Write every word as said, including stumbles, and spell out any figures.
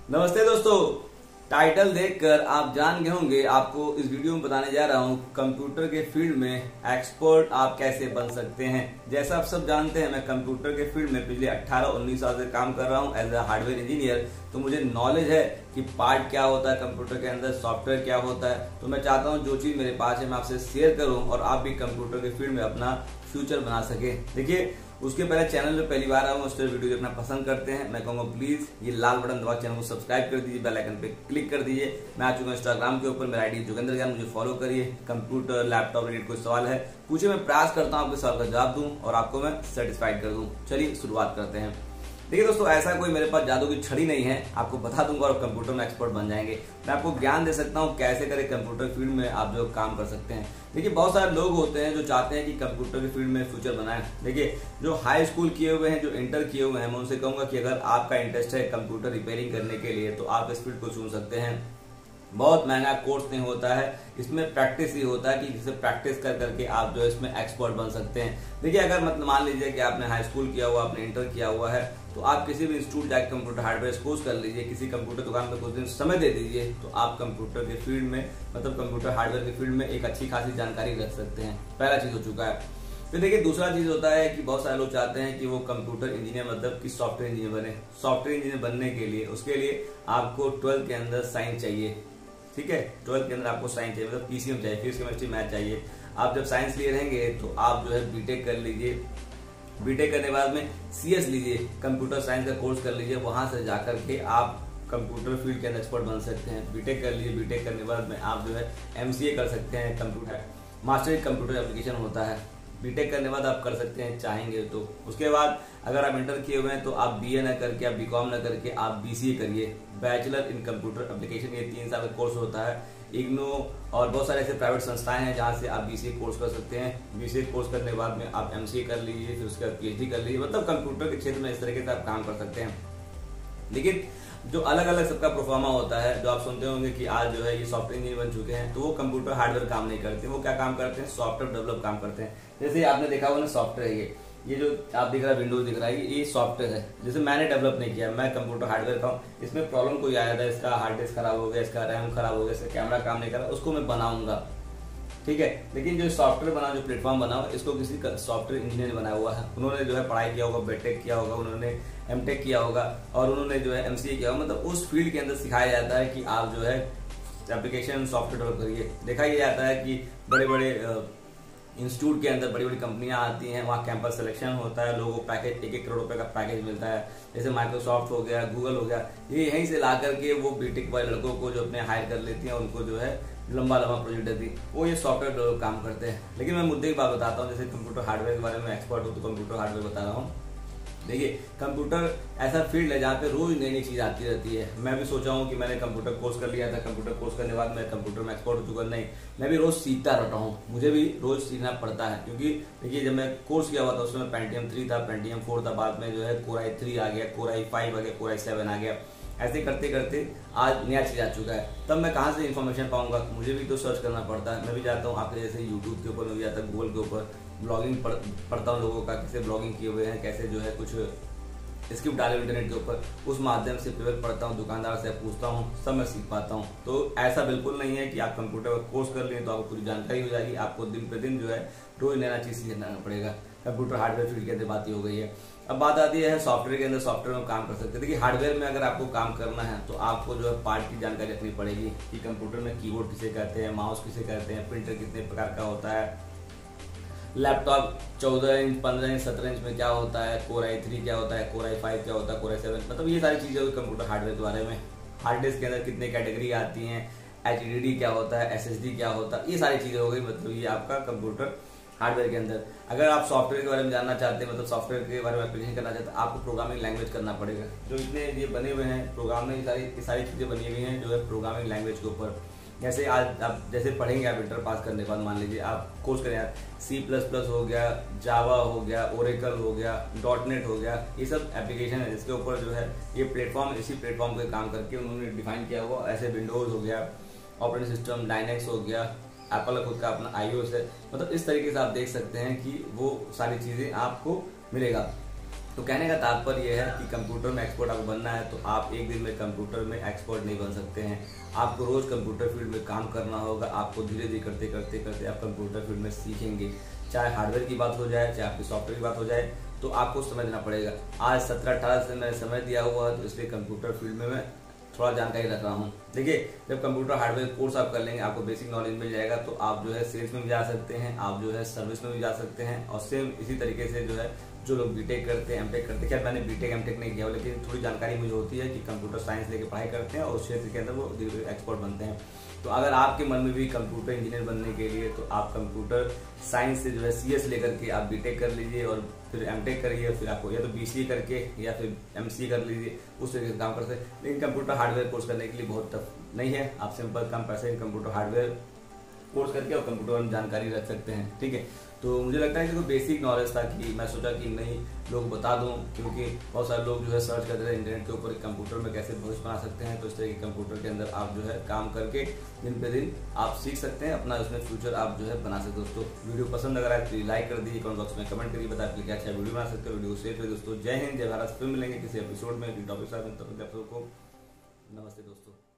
नमस्ते दोस्तों, टाइटल देखकर आप जान गए होंगे आपको इस वीडियो में बताने जा रहा हूं कंप्यूटर के फील्ड में एक्सपर्ट आप कैसे बन सकते हैं। जैसा आप सब जानते हैं, मैं कंप्यूटर के फील्ड में पिछले अठारह उन्नीस साल से काम कर रहा हूं एज अ हार्डवेयर इंजीनियर। तो मुझे नॉलेज है कि पार्ट क्या होता है कंप्यूटर के अंदर, सॉफ्टवेयर क्या होता है। तो मैं चाहता हूं जो चीज मेरे पास है मैं आपसे शेयर करूं और आप भी कंप्यूटर के फील्ड में अपना फ्यूचर बना सके। देखिए, उसके पहले चैनल में पहली बार आऊँ उस वीडियो देखना पसंद करते हैं, मैं कहूँगा प्लीज ये लाल बटन दबा चैनल को सब्सक्राइब कर दीजिए, बेल आइकन पे क्लिक कर दीजिए। मैं आ चुका हूँ इंस्टाग्राम के ऊपर, मेरा आईडी जोगेंद्र ज्ञान, मुझे फॉलो करिए। कंप्यूटर लैपटॉप रिलेटेड कोई सवाल है पूछे, मैं प्रयास करता हूँ आपके सवाल का जवाब दूं और आपको मैं सेटिस्फाइड कर दूं। चलिए शुरुआत करते हैं। देखिए दोस्तों, ऐसा कोई मेरे पास जादू की छड़ी नहीं है, आपको बता दूंगा और कंप्यूटर में एक्सपर्ट बन जाएंगे। मैं आपको ज्ञान दे सकता हूं कैसे करें कंप्यूटर फील्ड में आप जो काम कर सकते हैं। देखिए, बहुत सारे लोग होते हैं जो चाहते हैं कि कंप्यूटर की फील्ड में फ्यूचर बनाएं। देखिए, जो हाई स्कूल किए हुए हैं, जो इंटर किए हुए हैं, मैं उनसे कहूंगा कि अगर आपका इंटरेस्ट है कंप्यूटर रिपेयरिंग करने के लिए तो आप इस फील्ड को चुन सकते हैं। बहुत महंगा कोर्स नहीं होता है, इसमें प्रैक्टिस ही होता है कि जिसे प्रैक्टिस कर करके आप जो है इसमें एक्सपर्ट बन सकते हैं। देखिए, अगर मतलब मान लीजिए कि आपने हाई स्कूल किया हुआ, आपने इंटर किया हुआ है, तो आप किसी भी इंस्टीट्यूट जाकर कंप्यूटर हार्डवेयर कोर्स कर लीजिए, किसी कंप्यूटर दुकान में कुछ दिन समय दे दीजिए, तो आप कंप्यूटर के फील्ड में मतलब कंप्यूटर हार्डवेयर के फील्ड में एक अच्छी खासी जानकारी रख सकते हैं। पहला चीज हो चुका है। फिर देखिए, दूसरा चीज होता है कि बहुत सारे लोग चाहते हैं कि वो कंप्यूटर इंजीनियर मतलब कि सॉफ्टवेयर इंजीनियर बने। सॉफ्टवेयर इंजीनियर बनने के लिए उसके लिए आपको ट्वेल्थ के अंदर साइंस चाहिए, ठीक है। ट्वेल्थ के अंदर आपको साइंस चाहिए, मतलब पीसीएम चाहिए, फिजिक्स केमिस्ट्री मैथ चाहिए। आप जब साइंस लिए रहेंगे तो आप जो है बीटेक कर लीजिए। बीटेक करने के बाद में सीएस लीजिए, कंप्यूटर साइंस का कोर्स कर लीजिए। वहां से जाकर के आप कंप्यूटर फील्ड के अंदर एक्सपर्ट बन सकते हैं। बीटेक कर लीजिए, बीटेक करने के बाद में आप जो है एमसीए कर सकते हैं। Computer master in computer application होता है, बीटेक करने के बाद आप कर सकते हैं चाहेंगे तो। उसके बाद अगर आप इंटर किए हुए हैं तो आप बीए न करके, आप बीकॉम न करके आप बीसीए करिए, बैचलर इन कंप्यूटर एप्लीकेशन। ये तीन साल का कोर्स होता है। इग्नो और बहुत सारे ऐसे प्राइवेट संस्थाएं हैं जहां से आप बीसीए कोर्स कर सकते हैं। बीसीए कोर्स करने के बाद में आप एमसीए कर लीजिए, फिर उसके बाद पीएचडी कर लीजिए। मतलब कंप्यूटर के क्षेत्र में इस तरीके से आप काम कर सकते हैं। लेकिन जो अलग अलग सबका प्रोफार्मा होता है, जो आप सुनते होंगे कि आज जो है ये सॉफ्टवेयर इंजीनियर बन चुके हैं, तो वो कंप्यूटर हार्डवेयर काम नहीं करते। वो क्या काम करते हैं? सॉफ्टवेयर डेवलप काम करते हैं। जैसे आपने देखा होगा ना, सॉफ्टवेयर ये ये जो आप दिख रहा है, विंडोज दिख रहा है, ये सॉफ्टवेयर है। जैसे मैंने डेवलप नहीं किया, मैं कंप्यूटर हार्डवेयर का हूँ। इसमें प्रॉब्लम कोई आया था, इसका हार्ड डिस्क खराब हो गया, इसका रैम खराब हो गया, इसका कैमरा काम नहीं कर रहा, उसको मैं बनाऊंगा, ठीक है। लेकिन जो सॉफ्टवेयर बना, जो प्लेटफॉर्म बना हुआ, इसको किसी सॉफ्टवेयर इंजीनियर ने बनाया हुआ है। उन्होंने जो है पढ़ाई किया होगा, बीटेक किया होगा, उन्होंने एमटेक किया होगा और उन्होंने जो है एमसीए किया होगा। मतलब उस फील्ड के अंदर सिखाया जाता है कि आप जो है एप्लीकेशन सॉफ्टवेयर डेवलप करिए। देखा यह जाता है कि बड़े बड़े इंस्टीट्यूट के अंदर बड़ी बड़ी कंपनियां आती हैं, वहाँ कैंपस सिलेक्शन होता है, लोगों को पैकेज एक एक करोड़ रुपए का पैकेज मिलता है। जैसे माइक्रोसॉफ्ट हो गया, गूगल हो गया, ये यहीं से ला करके वो बीटेक वाले लड़कों को जो अपने हायर कर लेती हैं, उनको जो है लंबा लंबा प्रोजेक्ट देती, वो ये सॉफ्टवेयर डेवलप काम करते हैं। लेकिन मैं मुद्दे की बात बताता हूँ, जैसे कंप्यूटर हार्डवेयर के बारे में एक्सपर्ट हूँ तो कंप्यूटर हार्डवेयर बता रहा हूँ। देखिए, कंप्यूटर ऐसा फील्ड है जहाँ पे रोज नई नई चीज आती रहती है। मैं भी सोचा हूँ कि मैंने कंप्यूटर कोर्स कर लिया था, कंप्यूटर कोर्स करने के बाद मैं कंप्यूटर में एक्सपर्ट हो चुका, नहीं, मैं भी रोज सीखता रहता हूँ। मुझे भी रोज सीखना पड़ता है, क्योंकि देखिए जब मैं कोर्स किया हुआ था उसमें पेंटियम थ्री था, पेंटियम फोर था, बाद में जो है कोर आई थ्री आ गया, कोर आई फाइव आ गया, कोर आई सेवन आ गया। ऐसे करते करते आज नया चीज आ चुका है। तब मैं कहाँ से इन्फॉर्मेशन पाऊंगा? मुझे भी तो सर्च करना पड़ता है। मैं भी जाता हूँ आपके जैसे यूट्यूब के ऊपर, मैं भी जाता हूँ गूगल के ऊपर, ब्लॉगिंग पढ़ता हूँ लोगों का, कैसे ब्लॉगिंग किए हुए हैं, कैसे जो है कुछ स्क्रिप्ट डाले इंटरनेट के ऊपर, उस माध्यम से पेपर पढ़ता हूँ, दुकानदार से पूछता हूँ, सब मैं सीख पाता हूँ। तो ऐसा बिल्कुल नहीं है कि आप कंप्यूटर का कोर्स कर लें तो आपको पूरी जानकारी हो जाएगी। आपको दिन प्रतिदिन जो है रोज नया चीज सीखना पड़ेगा। कंप्यूटर हार्डवेयर फील्ड के अंदर बात ही हो गई है। अब बात आती है सॉफ्टवेयर के अंदर, सॉफ्टवेयर में काम कर सकते हैं। देखिए, हार्डवेयर में अगर आपको काम करना है तो आपको जो है पार्ट की जानकारी रखनी पड़ेगी कि कंप्यूटर में कीबोर्ड किसे कहते हैं, माउस किसे कहते हैं, प्रिंटर कितने प्रकार का होता है, लैपटॉप चौदह इंच, पंद्रह इंच, सत्रह इंच में क्या होता है, कोर आई थ्री क्या होता है, कोर आई फाइव क्या होता है, कोर आई सेवन, मतलब ये सारी चीजें कंप्यूटर हार्डवेयर के बारे में। हार्ड डिस्क के अंदर कितने कैटेगरी आती हैं, एच डी डी क्या होता है, एस एस डी क्या होता है, ये सारी चीजें हो गई। मतलब ये आपका कंप्यूटर हार्डवेयर के अंदर। अगर आप सॉफ्टवेयर के बारे में जानना चाहते हैं, मतलब सॉफ्टवेयर के बारे में एप्लीकेशन करना चाहते हैं, आपको प्रोग्रामिंग लैंग्वेज करना पड़ेगा। जो इतने ये बने हुए हैं प्रोग्राम में, ये सारी ये सारी चीजें बनी हुई हैं जो है प्रोग्रामिंग लैंग्वेज के ऊपर। जैसे आज आप जैसे पढ़ेंगे, आप इंटर पास करने के बाद मान लीजिए आप कोर्स करें, सी प्लस प्लस हो गया, जावा हो गया, ओरेकल हो गया, डॉट नेट हो गया, ये सब एप्लीकेशन है जिसके ऊपर जो है ये प्लेटफॉर्म, इसी प्लेटफॉर्म पे काम करके उन्होंने डिफाइन किया हुआ। ऐसे विंडोज हो गया, ऑपरेटिंग सिस्टम लाइनेक्स हो गया, एप्पल का खुद का अपना आईओएस है। मतलब इस तरीके से आप देख सकते हैं कि वो सारी चीजें आपको मिलेगा। तो कहने का तात्पर्य यह है कि कंप्यूटर में एक्सपर्ट आपको बनना है तो आप एक दिन में कंप्यूटर में एक्सपर्ट नहीं बन सकते हैं। आपको रोज कंप्यूटर फील्ड में काम करना होगा। आपको धीरे धीरे करते करते करते आप कंप्यूटर फील्ड में सीखेंगे। चाहे हार्डवेयर की बात हो जाए, चाहे आपकी सॉफ्टवेयर की बात हो जाए, तो आपको समय देना पड़ेगा। आज सत्रह अठारह से मैंने समय दिया हुआ है, तो इसलिए कंप्यूटर फील्ड में मैं थोड़ा जानकारी रख रहा हूँ। देखिए, जब कंप्यूटर हार्डवेयर कोर्स आप कर लेंगे, आपको बेसिक नॉलेज मिल जाएगा, तो आप जो है सेल्स में भी जा सकते हैं, आप जो है सर्विस में भी जा सकते हैं। और सेम इसी तरीके से जो है जो लोग बीटेक करते हैं, एमटेक करते हैं, क्या मैंने बीटेक एमटेक नहीं किया, लेकिन थोड़ी जानकारी मुझे होती है कि कंप्यूटर साइंस लेके पढ़ाई करते हैं और उस क्षेत्र के अंदर वो एक्सपर्ट बनते हैं। तो अगर आपके मन में भी कंप्यूटर इंजीनियर बनने के लिए, तो आप कंप्यूटर साइंस से जो है सीएस लेकर के आप बीटेक कर लीजिए और फिर एमटेक करिए। फिर आपको या तो बीसीए करके या फिर एमसीए कर लीजिए, उस तरीके से काम कर सकते हैं। लेकिन कंप्यूटर हार्डवेयर कोर्स करने के लिए बहुत टफ नहीं है। आप सिंपल कम पैसे में कंप्यूटर हार्डवेयर कोर्स करके और कंप्यूटर में जानकारी रख सकते हैं। ठीक है, तो मुझे लगता है कि तो बेसिक नॉलेज था कि मैं सोचा कि नहीं लोग बता दूं, क्योंकि बहुत सारे लोग जो है सर्च करते हैं इंटरनेट के ऊपर कंप्यूटर में कैसे भविष्य बना सकते हैं। तो इस तरह के कंप्यूटर के अंदर आप जो है काम करके दिन पे दिन आप सीख सकते हैं, अपना उसमें फ्यूचर आप जो है बना सकते हो। दोस्तों, वीडियो पसंद अगर आए तो लाइक कर दीजिए, कमेंट बॉक्स में कमेंट करिए, बता क्या अच्छा वीडियो बना सकते हो। वीडियो को शेयर करिए। दोस्तों, जय हिंद, जय भारत। फिर मिलेंगे किसी एपिसोड में टॉपिक साथ में। तो आप सबको नमस्ते दोस्तों।